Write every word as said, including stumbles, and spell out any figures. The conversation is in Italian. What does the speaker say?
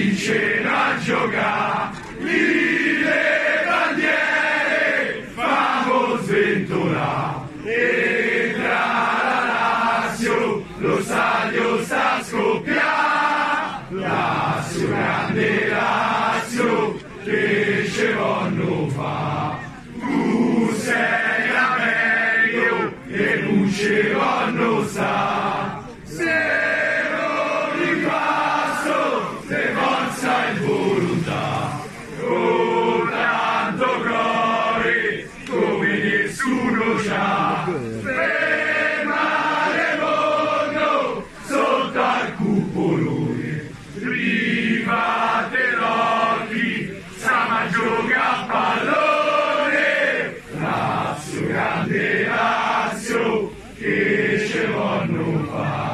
cominciano a giocare le bandiere, famo sventolare. Entra la Lazio, lo stadio sta a scoppiare, Lazio, grande Lazio, che ce vanno fa? Tu sei la meglio e non ce vanno sa, se non ripasso, se forza e volontà, con tanto cuore come nessuno c'ha. Gioca a pallone, Lazio, grande Lazio, che ce vanno fa?